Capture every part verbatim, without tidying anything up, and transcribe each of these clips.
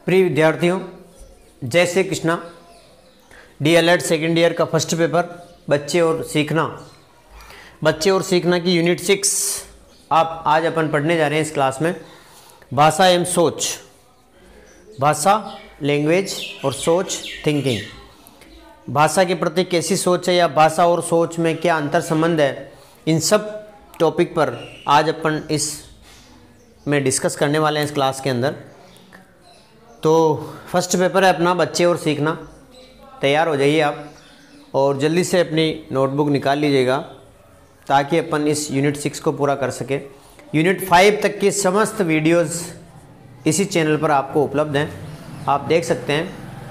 प्रिय विद्यार्थियों, जय Shri Krishna. D El Ed second year का फर्स्ट पेपर बच्चे और सीखना बच्चे और सीखना की यूनिट सिक्स आप आज अपन पढ़ने जा रहे हैं। इस क्लास में भाषा एवं सोच, भाषा लैंग्वेज और सोच थिंकिंग, भाषा के प्रति कैसी सोच है या भाषा और सोच में क्या अंतर संबंध है, इन सब टॉपिक पर आज अपन इस में डिस्कस करने वाले हैं इस क्लास के अंदर। तो फर्स्ट पेपर है अपना बच्चे और सीखना। तैयार हो जाइए आप और जल्दी से अपनी नोटबुक निकाल लीजिएगा ताकि अपन इस यूनिट सिक्स को पूरा कर सके। यूनिट फाइव तक की समस्त वीडियोस इसी चैनल पर आपको उपलब्ध हैं, आप देख सकते हैं।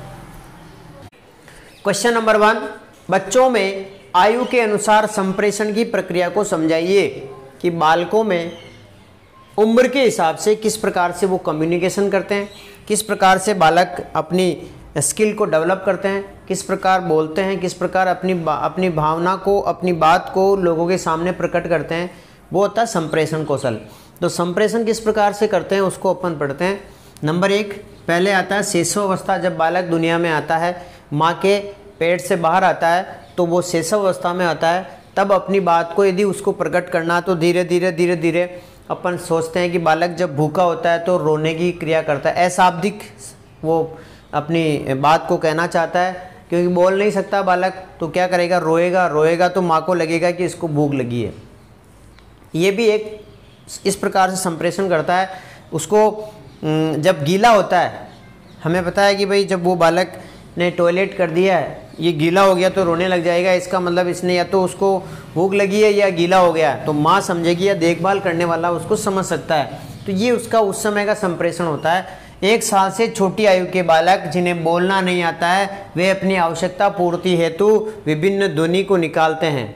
क्वेश्चन नंबर वन, बच्चों में आयु के अनुसार संप्रेषण की प्रक्रिया को समझाइए कि बालकों में उम्र के हिसाब से किस प्रकार से वो कम्युनिकेशन करते हैं, किस प्रकार से बालक अपनी स्किल को डेवलप करते हैं, किस प्रकार बोलते हैं, किस प्रकार अपनी अपनी भावना को, अपनी बात को लोगों के सामने प्रकट करते हैं। वो होता है संप्रेषण कौशल। तो संप्रेषण किस प्रकार से करते हैं उसको अपन पढ़ते हैं। नंबर एक, पहले आता है शैशव अवस्था। जब बालक दुनिया में आता है, माँ के पेट से बाहर आता है, तो वो शैशव अवस्था में आता है। तब अपनी बात को यदि उसको प्रकट करना, तो धीरे धीरे धीरे धीरे अपन सोचते हैं कि बालक जब भूखा होता है तो रोने की क्रिया करता है। अशाब्दिक वो अपनी बात को कहना चाहता है, क्योंकि बोल नहीं सकता बालक, तो क्या करेगा, रोएगा। रोएगा तो माँ को लगेगा कि इसको भूख लगी है। ये भी एक इस प्रकार से संप्रेषण करता है। उसको जब गीला होता है, हमें पता है कि भाई जब वो बालक ने टॉयलेट कर दिया है, ये गीला हो गया तो रोने लग जाएगा। इसका मतलब इसने या तो उसको भूख लगी है या गीला हो गया है, तो माँ समझेगी या देखभाल करने वाला उसको समझ सकता है। तो ये उसका उस समय का संप्रेषण होता है। एक साल से छोटी आयु के बालक जिन्हें बोलना नहीं आता है, वे अपनी आवश्यकता पूर्ति हेतु विभिन्न ध्वनि को निकालते हैं,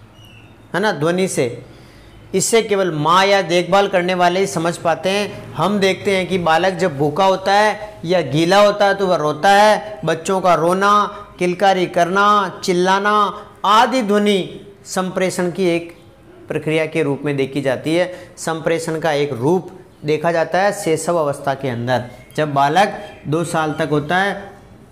है ना, ध्वनि से। इससे केवल माँ या देखभाल करने वाले ही समझ पाते हैं। हम देखते हैं कि बालक जब भूखा होता है या गीला होता है तो वह रोता है। बच्चों का रोना, किलकारी करना, चिल्लाना आदि ध्वनि संप्रेषण की एक प्रक्रिया के रूप में देखी जाती है। संप्रेषण का एक रूप देखा जाता है शैशव अवस्था के अंदर। जब बालक दो साल तक होता है,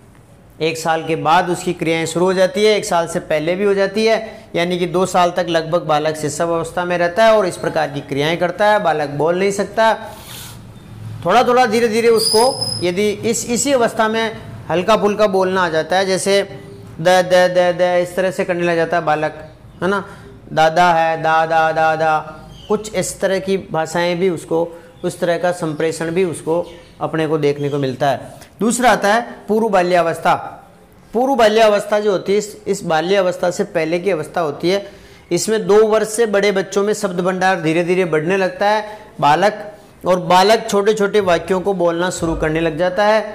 एक साल के बाद उसकी क्रियाएं शुरू हो जाती है, एक साल से पहले भी हो जाती है, यानी कि दो साल तक लगभग बालक शैशव अवस्था में रहता है और इस प्रकार की क्रियाएं करता है। बालक बोल नहीं सकता। थोड़ा थोड़ा धीरे धीरे उसको यदि इस इसी अवस्था में हल्का फुल्का बोलना आ जाता है, जैसे द द द द इस तरह से करने लग जाता है बालक, है ना, दादा है, दादा दादा, कुछ इस तरह की भाषाएं भी उसको, उस तरह का संप्रेषण भी उसको अपने को देखने को मिलता है। दूसरा आता है पूर्व बाल्यावस्था। पूर्व बाल्यावस्था जो होती है, इस, इस बाल्यावस्था से पहले की अवस्था होती है। इसमें दो वर्ष से बड़े बच्चों में शब्द भंडार धीरे धीरे बढ़ने लगता है बालक और बालक छोटे छोटे वाक्यों को बोलना शुरू करने लग जाता है।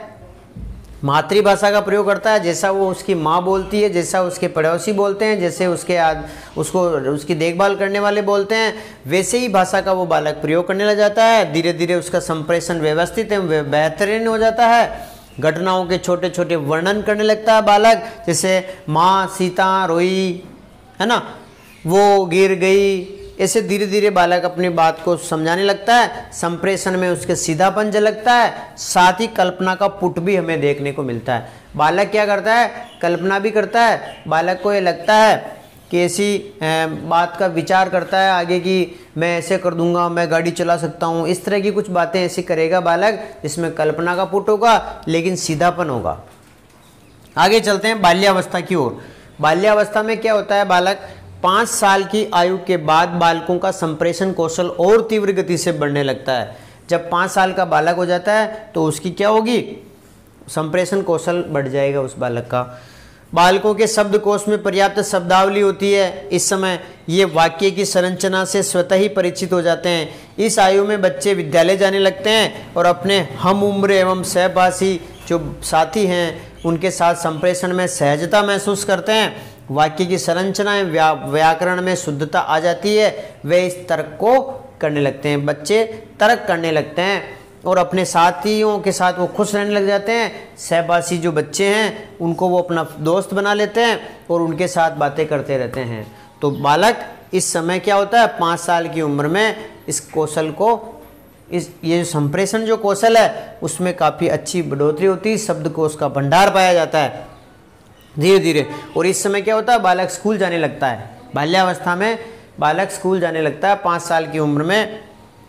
मातृभाषा का प्रयोग करता है, जैसा वो उसकी माँ बोलती है, जैसा उसके पड़ोसी बोलते हैं, जैसे उसके आद उसको उसकी देखभाल करने वाले बोलते हैं, वैसे ही भाषा का वो बालक प्रयोग करने लग जाता है। धीरे धीरे उसका संप्रेषण व्यवस्थित एवं बेहतरीन हो जाता है। घटनाओं के छोटे छोटे वर्णन करने लगता है बालक, जैसे माँ सीता रोई, है ना, वो गिर गई। ऐसे धीरे धीरे बालक अपनी बात को समझाने लगता है। संप्रेषण में उसके सीधापन झलकता है, साथ ही कल्पना का पुट भी हमें देखने को मिलता है। बालक क्या करता है, कल्पना भी करता है। बालक को ये लगता है कि ऐसी बात का विचार करता है आगे की, मैं ऐसे कर दूंगा, मैं गाड़ी चला सकता हूँ, इस तरह की कुछ बातें ऐसी करेगा बालक जिसमें कल्पना का पुट होगा लेकिन सीधापन होगा। आगे चलते हैं बाल्यावस्था की ओर। बाल्यावस्था में क्या होता है, बालक पाँच साल की आयु के बाद बालकों का संप्रेषण कौशल और तीव्र गति से बढ़ने लगता है। जब पाँच साल का बालक हो जाता है तो उसकी क्या होगी, संप्रेषण कौशल बढ़ जाएगा उस बालक का। बालकों के शब्दकोश में पर्याप्त शब्दावली होती है। इस समय ये वाक्य की संरचना से स्वतः ही परिचित हो जाते हैं। इस आयु में बच्चे विद्यालय जाने लगते हैं और अपने हम उम्र एवं सहभाषी जो साथी हैं उनके साथ संप्रेषण में सहजता महसूस करते हैं। वाक्य की संरचना व्या, व्याकरण में शुद्धता आ जाती है। वे इस तर्क को करने लगते हैं, बच्चे तर्क करने लगते हैं और अपने साथियों के साथ वो खुश रहने लग जाते हैं। सहवासी जो बच्चे हैं उनको वो अपना दोस्त बना लेते हैं और उनके साथ बातें करते रहते हैं। तो बालक इस समय क्या होता है, पाँच साल की उम्र में इस कौशल को इस ये जो संप्रेषण जो कौशल है उसमें काफ़ी अच्छी बढ़ोतरी होती है, शब्दकोश का भंडार पाया जाता है धीरे धीरे। और इस समय क्या होता है, बालक स्कूल जाने लगता है, बाल्यावस्था में बालक स्कूल जाने लगता है पाँच साल की उम्र में,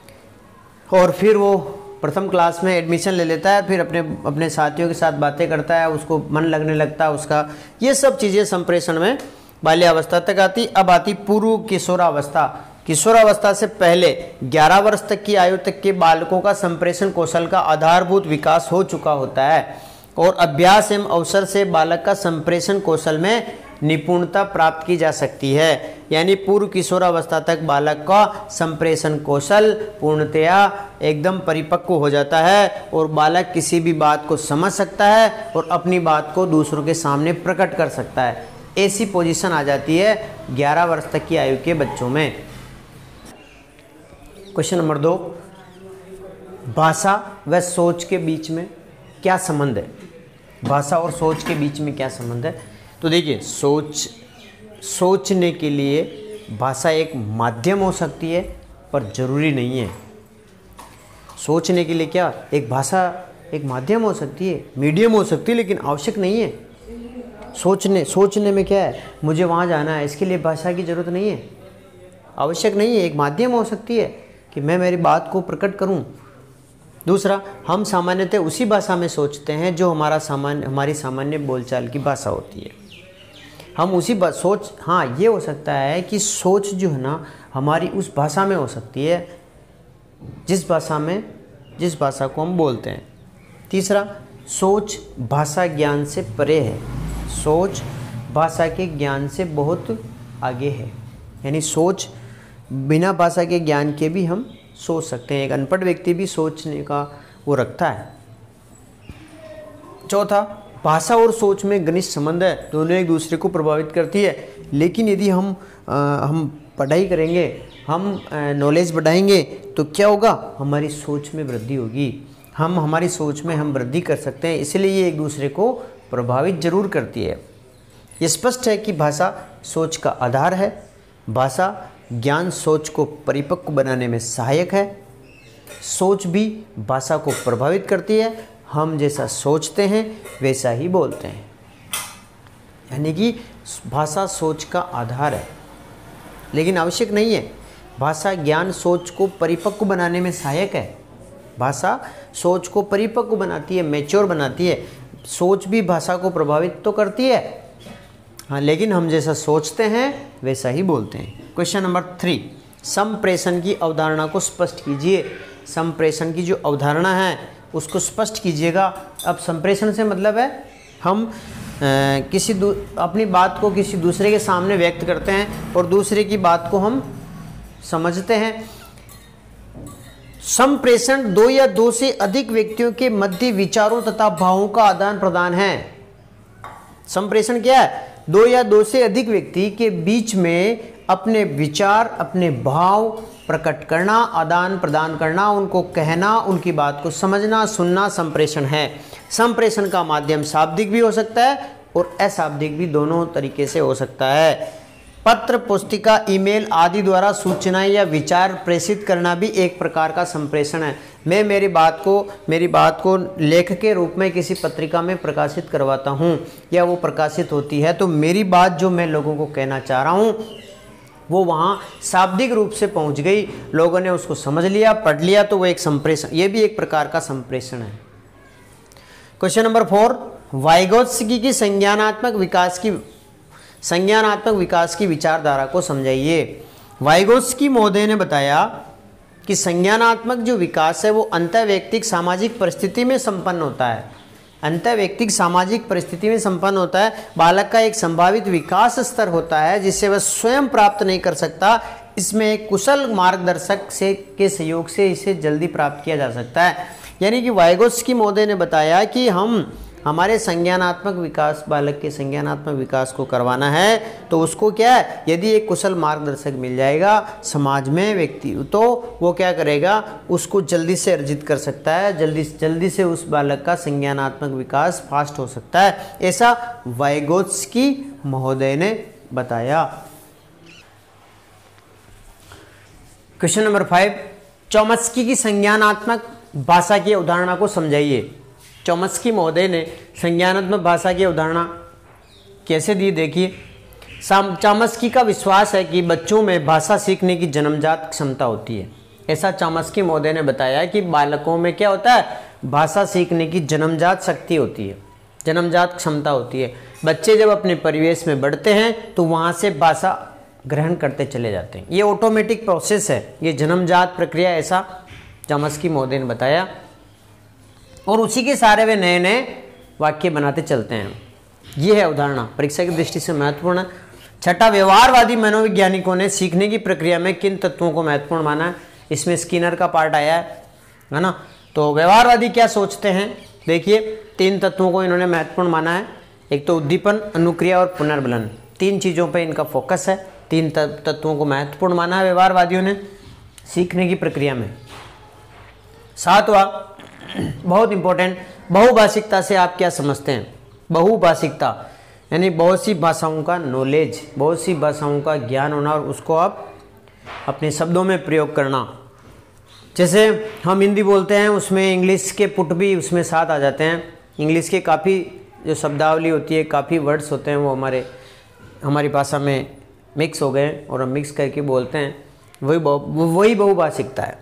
और फिर वो प्रथम क्लास में एडमिशन ले लेता है, फिर अपने अपने साथियों के साथ बातें करता है, उसको मन लगने लगता है उसका। ये सब चीज़ें संप्रेषण में बाल्यावस्था तक आती। अब आती पूर्व किशोरावस्था। किशोरावस्था से पहले ग्यारह वर्ष तक की आयु तक के बालकों का संप्रेषण कौशल का आधारभूत विकास हो चुका होता है और अभ्यास एवं अवसर से बालक का संप्रेषण कौशल में निपुणता प्राप्त की जा सकती है। यानी पूर्व किशोरावस्था तक बालक का संप्रेषण कौशल पूर्णतया एकदम परिपक्व हो जाता है और बालक किसी भी बात को समझ सकता है और अपनी बात को दूसरों के सामने प्रकट कर सकता है। ऐसी पोजीशन आ जाती है ग्यारह वर्ष तक की आयु के बच्चों में। क्वेश्चन नंबर दो, भाषा व सोच के बीच में क्या संबंध है? भाषा और सोच के बीच में क्या संबंध है? तो देखिए, सोच सोचने के लिए भाषा एक माध्यम हो सकती है पर जरूरी नहीं है। सोचने के लिए क्या एक भाषा एक माध्यम हो सकती है, मीडियम हो सकती है, लेकिन आवश्यक नहीं है। सोचने सोचने में क्या है, मुझे वहाँ जाना है, इसके लिए भाषा की ज़रूरत नहीं है, आवश्यक नहीं है। एक माध्यम हो सकती है कि मैं मेरी बात को प्रकट करूँ। दूसरा, हम सामान्यतः उसी भाषा में सोचते हैं जो हमारा सामान्य हमारी सामान्य बोलचाल की भाषा होती है। हम उसी बात सोच हाँ ये हो सकता है कि सोच जो है ना हमारी उस भाषा में हो सकती है जिस भाषा में जिस भाषा को हम बोलते हैं। तीसरा, सोच भाषा ज्ञान से परे है, सोच भाषा के ज्ञान से बहुत आगे है। यानी सोच बिना भाषा के ज्ञान के भी हम सोच सकते हैं, एक अनपढ़ व्यक्ति भी सोचने का वो रखता है। चौथा, भाषा और सोच में घनिष्ठ संबंध है, दोनों एक दूसरे को प्रभावित करती है। लेकिन यदि हम आ, हम पढ़ाई करेंगे, हम नॉलेज बढ़ाएंगे तो क्या होगा, हमारी सोच में वृद्धि होगी, हम हमारी सोच में हम वृद्धि कर सकते हैं। इसलिए ये एक दूसरे को प्रभावित जरूर करती है। ये स्पष्ट है कि भाषा सोच का आधार है, भाषा ज्ञान सोच को परिपक्व बनाने में सहायक है, सोच भी भाषा को प्रभावित करती है। हम जैसा सोचते हैं वैसा ही बोलते हैं। यानी कि भाषा सोच का आधार है लेकिन आवश्यक नहीं है। भाषा ज्ञान सोच को परिपक्व बनाने में सहायक है, भाषा सोच को परिपक्व बनाती है, मैच्योर बनाती है। सोच भी भाषा को प्रभावित तो करती है हाँ, लेकिन हम जैसा सोचते हैं वैसा ही बोलते हैं। क्वेश्चन नंबर थ्री, संप्रेषण की अवधारणा को स्पष्ट कीजिए। संप्रेषण की जो अवधारणा है उसको स्पष्ट कीजिएगा। अब संप्रेषण से मतलब है हम आ, किसी अपनी बात को किसी दूसरे के सामने व्यक्त करते हैं और दूसरे की बात को हम समझते हैं। संप्रेषण दो या दो से अधिक व्यक्तियों के मध्य विचारों तथा भावों का आदान प्रदान है। संप्रेषण क्या है, दो या दो से अधिक व्यक्ति के बीच में अपने विचार अपने भाव प्रकट करना, आदान प्रदान करना, उनको कहना, उनकी बात को समझना सुनना संप्रेषण है। संप्रेषण का माध्यम शाब्दिक भी हो सकता है और अशाब्दिक भी, दोनों तरीके से हो सकता है। पत्र, पुस्तिका, ईमेल आदि द्वारा सूचनाएं या विचार प्रेषित करना भी एक प्रकार का संप्रेषण है। मैं मेरी बात को मेरी बात को लेख के रूप में किसी पत्रिका में प्रकाशित करवाता हूँ या वो प्रकाशित होती है, तो मेरी बात जो मैं लोगों को कहना चाह रहा हूँ वो वहाँ शाब्दिक रूप से पहुँच गई, लोगों ने उसको समझ लिया, पढ़ लिया, तो वो एक संप्रेषण, ये भी एक प्रकार का संप्रेषण है। क्वेश्चन नंबर फोर, वाइगोत्स्की की संज्ञानात्मक विकास की संज्ञानात्मक विकास की विचारधारा को समझाइए। वाइगोत्स्की महोदय ने बताया कि संज्ञानात्मक जो विकास है वो अंतःवैयक्तिक सामाजिक परिस्थिति में संपन्न होता है। अंतःवैयक्तिक सामाजिक परिस्थिति में संपन्न होता है। बालक का एक संभावित विकास स्तर होता है जिसे वह स्वयं प्राप्त नहीं कर सकता। इसमें एक कुशल मार्गदर्शक से के सहयोग से इसे जल्दी प्राप्त किया जा सकता है। यानी कि वाइगोत्स्की महोदय ने बताया कि हम हमारे संज्ञानात्मक विकास, बालक के संज्ञानात्मक विकास को करवाना है तो उसको क्या है, यदि एक कुशल मार्गदर्शक मिल जाएगा समाज में व्यक्ति, तो वो क्या करेगा, उसको जल्दी से अर्जित कर सकता है, जल्दी जल्दी से उस बालक का संज्ञानात्मक विकास फास्ट हो सकता है। ऐसा वाइगोत्स्की महोदय ने बताया। क्वेश्चन नंबर फाइव, चौमस्की की संज्ञानात्मक भाषा की अवधारणा को समझाइए। चौमस्की महोदय ने संज्ञानात्मक भाषा की अवधारणा कैसे दी, देखिए। चौमस्की का विश्वास है कि बच्चों में भाषा सीखने की जन्मजात क्षमता होती है। ऐसा चौमस्की महोदय ने बताया कि बालकों में क्या होता है, भाषा सीखने की जन्मजात शक्ति होती है, जन्मजात क्षमता होती है। बच्चे जब अपने परिवेश में बढ़ते हैं तो वहाँ से भाषा ग्रहण करते चले जाते हैं। ये ऑटोमेटिक प्रोसेस है, ये जन्मजात प्रक्रिया, ऐसा चौमस्की महोदय ने बताया। और उसी के सारे वे नए नए वाक्य बनाते चलते हैं। ये है अवधारणा, परीक्षा की दृष्टि से महत्वपूर्ण। छठा, व्यवहारवादी मनोवैज्ञानिकों ने सीखने की प्रक्रिया में किन तत्वों को महत्वपूर्ण माना है। इसमें स्किनर का पार्ट आया है है ना। तो व्यवहारवादी क्या सोचते हैं, देखिए तीन तत्वों को इन्होंने महत्वपूर्ण माना है। एक तो उद्दीपन, अनुक्रिया और पुनर्बलन, तीन चीज़ों पे इनका फोकस है। तीन तत्वों को महत्वपूर्ण माना है व्यवहारवादियों ने सीखने की प्रक्रिया में। सातवां, बहुत इंपॉर्टेंट, बहुभाषिकता से आप क्या समझते हैं। बहुभाषिकता यानी बहुत सी भाषाओं का नॉलेज, बहुत सी भाषाओं का ज्ञान होना और उसको आप अपने शब्दों में प्रयोग करना। जैसे हम हिंदी बोलते हैं, उसमें इंग्लिश के पुट भी उसमें साथ आ जाते हैं। इंग्लिश के काफ़ी जो शब्दावली होती है, काफ़ी वर्ड्स होते हैं, वो हमारे हमारी भाषा में मिक्स हो गए और हम मिक्स करके बोलते हैं। वही बहु वही बहुभाषिकता है।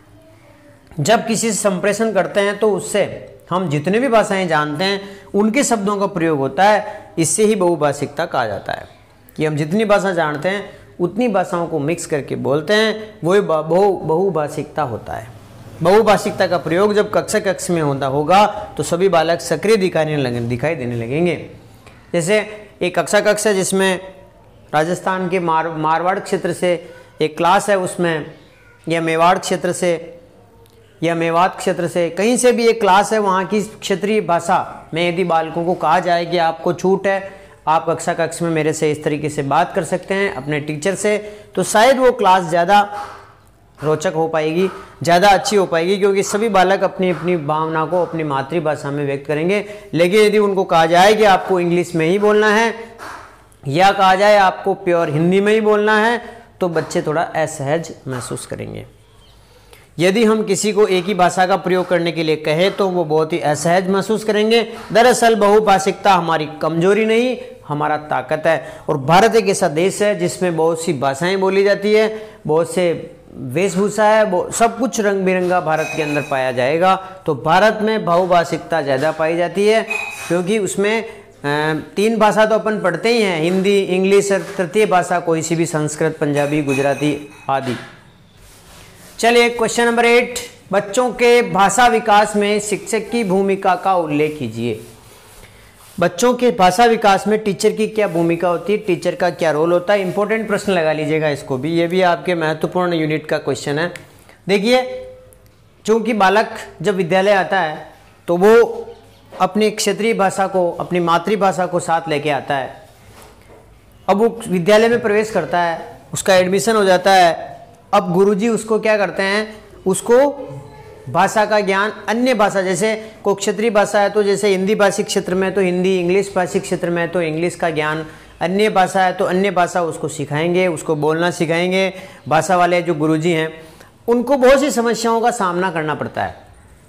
जब किसी से संप्रेषण करते हैं तो उससे हम जितने भी भाषाएं जानते हैं उनके शब्दों का प्रयोग होता है। इससे ही बहुभाषिकता कहा जाता है कि हम जितनी भाषा जानते हैं उतनी भाषाओं को मिक्स करके बोलते हैं, वही बहु बहुभाषिकता होता है। बहुभाषिकता का प्रयोग जब कक्षा कक्ष में होता होगा तो सभी बालक सक्रिय दिखाने लगे दिखाई देने लगेंगे। जैसे एक कक्षा कक्ष है जिसमें राजस्थान के मार मारवाड़ क्षेत्र से एक क्लास है, उसमें या मेवाड़ क्षेत्र से या मेवात क्षेत्र से कहीं से भी एक क्लास है, वहाँ की क्षेत्रीय भाषा में यदि बालकों को कहा जाए कि आपको छूट है, आप कक्षा कक्ष में मेरे से इस तरीके से बात कर सकते हैं अपने टीचर से, तो शायद वो क्लास ज़्यादा रोचक हो पाएगी, ज़्यादा अच्छी हो पाएगी, क्योंकि सभी बालक अपनी अपनी भावना को अपनी मातृभाषा में व्यक्त करेंगे। लेकिन यदि उनको कहा जाए कि आपको इंग्लिश में ही बोलना है या कहा जाए आपको प्योर हिंदी में ही बोलना है, तो बच्चे थोड़ा असहज महसूस करेंगे। यदि हम किसी को एक ही भाषा का प्रयोग करने के लिए कहें तो वो बहुत ही असहज महसूस करेंगे। दरअसल बहुभाषिकता हमारी कमजोरी नहीं, हमारा ताकत है। और भारत एक ऐसा देश है जिसमें बहुत सी भाषाएं बोली जाती है, बहुत से वेशभूषा है, सब कुछ रंग बिरंगा भारत के अंदर पाया जाएगा। तो भारत में बहुभाषिकता ज़्यादा पाई जाती है, क्योंकि उसमें तीन भाषा तो अपन पढ़ते ही हैं, हिंदी, इंग्लिश और तृतीय भाषा कोई सी भी, संस्कृत, पंजाबी, गुजराती आदि। चलिए क्वेश्चन नंबर एट, बच्चों के भाषा विकास में शिक्षक की भूमिका का उल्लेख कीजिए। बच्चों के भाषा विकास में टीचर की क्या भूमिका होती है, टीचर का क्या रोल होता है। इंपॉर्टेंट प्रश्न लगा लीजिएगा इसको भी, ये भी आपके महत्वपूर्ण यूनिट का क्वेश्चन है। देखिए, चूंकि बालक जब विद्यालय आता है तो वो अपनी क्षेत्रीय भाषा को, अपनी मातृभाषा को साथ लेके आता है। अब वो विद्यालय में प्रवेश करता है, उसका एडमिशन हो जाता है। अब गुरुजी उसको क्या करते हैं, उसको भाषा का ज्ञान, अन्य भाषा, जैसे कोई क्षेत्रीय भाषा है तो जैसे हिंदी भाषी क्षेत्र में तो हिंदी, इंग्लिश भाषी क्षेत्र में तो इंग्लिश का ज्ञान, अन्य भाषा है तो अन्य भाषा उसको सिखाएंगे, उसको बोलना सिखाएंगे। भाषा वाले जो गुरुजी हैं उनको बहुत सी समस्याओं का सामना करना पड़ता है,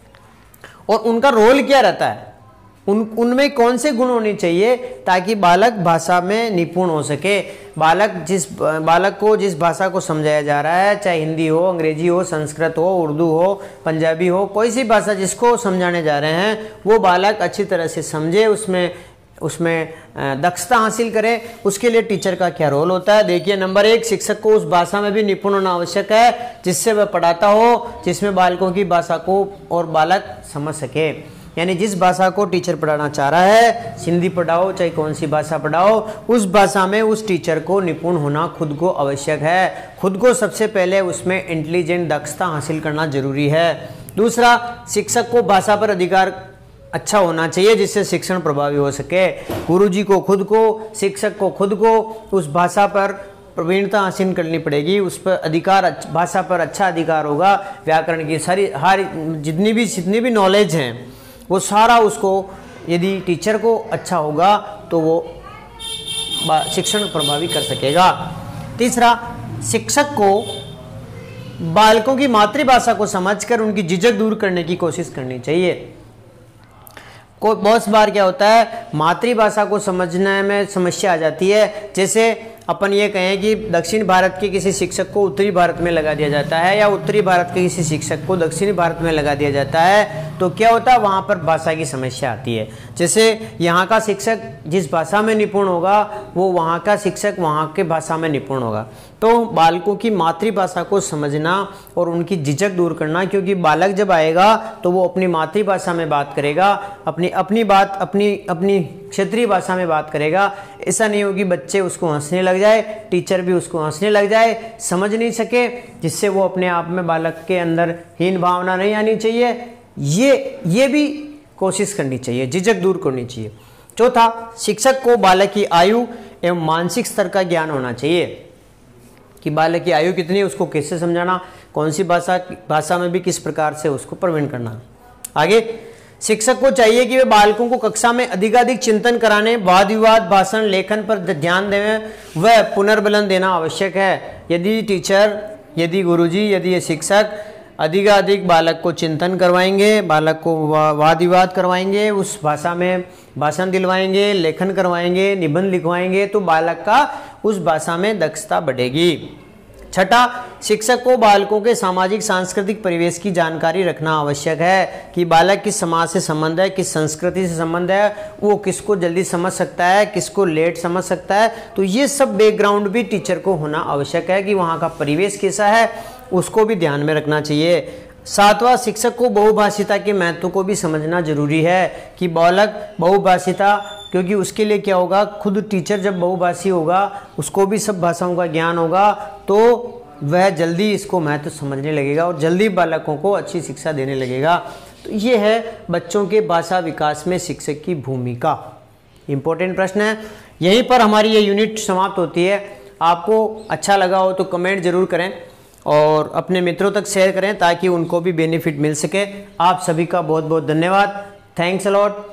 और उनका रोल क्या रहता है, उन उनमें कौन से गुण होने चाहिए ताकि बालक भाषा में निपुण हो सके। बालक जिस बालक को जिस भाषा को समझाया जा रहा है, चाहे हिंदी हो, अंग्रेजी हो, संस्कृत हो, उर्दू हो, पंजाबी हो, कोई सी भाषा जिसको समझाने जा रहे हैं, वो बालक अच्छी तरह से समझे, उसमें उसमें दक्षता हासिल करे। उसके लिए टीचर का क्या रोल होता है। देखिए, नंबर एक, शिक्षक को उस भाषा में भी निपुण होना आवश्यक है जिससे वह पढ़ाता हो, जिसमें बालकों की भाषा को और बालक समझ सके। यानी जिस भाषा को टीचर पढ़ाना चाह रहा है, हिंदी पढ़ाओ चाहे कौन सी भाषा पढ़ाओ, उस भाषा में उस टीचर को निपुण होना खुद को आवश्यक है। खुद को सबसे पहले उसमें इंटेलिजेंट दक्षता हासिल करना जरूरी है। दूसरा, शिक्षक को भाषा पर अधिकार अच्छा होना चाहिए जिससे शिक्षण प्रभावी हो सके। गुरुजी को खुद को, शिक्षक को खुद को उस भाषा पर प्रवीणता हासिल करनी पड़ेगी, उस पर अधिकार, भाषा पर अच्छा अधिकार होगा। व्याकरण की सारी हर जितनी भी जितनी भी नॉलेज हैं वो सारा उसको, यदि टीचर को अच्छा होगा तो वो शिक्षण प्रभावी कर सकेगा। तीसरा, शिक्षक को बालकों की मातृभाषा को समझकर उनकी झिझक दूर करने की कोशिश करनी चाहिए। को बहुत बार क्या होता है, मातृभाषा को समझने में समस्या आ जाती है। जैसे अपन ये कहें कि दक्षिण भारत के किसी शिक्षक को उत्तरी भारत में लगा दिया जाता है, या उत्तरी भारत के किसी शिक्षक को दक्षिणी भारत में लगा दिया जाता है, तो क्या होता है, वहाँ पर भाषा की समस्या आती है। जैसे यहाँ का शिक्षक जिस भाषा में निपुण होगा, वो वहाँ का शिक्षक वहाँ के भाषा में निपुण होगा। तो बालकों की मातृभाषा को समझना और उनकी झिझक दूर करना, क्योंकि बालक जब आएगा तो वो अपनी मातृभाषा में बात करेगा, अपनी अपनी बात अपनी अपनी क्षेत्रीय भाषा में बात करेगा। ऐसा नहीं हो कि बच्चे उसको हंसने लग जाए, टीचर भी उसको हंसने लग जाए, समझ नहीं सके, जिससे वो अपने आप में बालक के अंदर हीन भावना नहीं आनी चाहिए। ये ये भी कोशिश करनी चाहिए, झिझक दूर करनी चाहिए। चौथा, शिक्षक को बालक की आयु एवं मानसिक स्तर का ज्ञान होना चाहिए कि बालक की आयु कितनी है, उसको कैसे समझाना, कौन सी भाषा भाषा में भी किस प्रकार से उसको प्रवीण करना। आगे, शिक्षक को चाहिए कि वे बालकों को कक्षा में अधिकाधिक चिंतन कराने, वाद विवाद, भाषण, लेखन पर ध्यान दें, वह पुनर्बलन देना आवश्यक है। यदि टीचर, यदि गुरुजी, यदि ये शिक्षक अधिकाधिक बालक को चिंतन करवाएंगे, बालक को वाद विवाद करवाएंगे, उस भाषा में भाषण दिलवाएंगे, लेखन करवाएंगे, निबंध लिखवाएंगे, तो बालक का उस भाषा में दक्षता बढ़ेगी। छठा, शिक्षक को बालकों के सामाजिक सांस्कृतिक परिवेश की जानकारी रखना आवश्यक है कि बालक किस समाज से संबंध है, किस संस्कृति से संबंध है, वो किसको जल्दी समझ सकता है, किसको लेट समझ सकता है। तो ये सब बैकग्राउंड भी टीचर को होना आवश्यक है कि वहाँ का परिवेश कैसा है, उसको भी ध्यान में रखना चाहिए। सातवां, शिक्षक को बहुभाषिता के महत्व को भी समझना जरूरी है कि बालक बहुभाषिता, क्योंकि उसके लिए क्या होगा, खुद टीचर जब बहुभाषी होगा, उसको भी सब भाषाओं का ज्ञान होगा, तो वह जल्दी इसको महत्व समझने लगेगा और जल्दी बालकों को अच्छी शिक्षा देने लगेगा। तो ये है बच्चों के भाषा विकास में शिक्षक की भूमिका। इम्पोर्टेंट प्रश्न है। यहीं पर हमारी ये यूनिट समाप्त होती है। आपको अच्छा लगा हो तो कमेंट जरूर करें और अपने मित्रों तक शेयर करें ताकि उनको भी बेनिफिट मिल सके। आप सभी का बहुत बहुत धन्यवाद। Thanks a lot.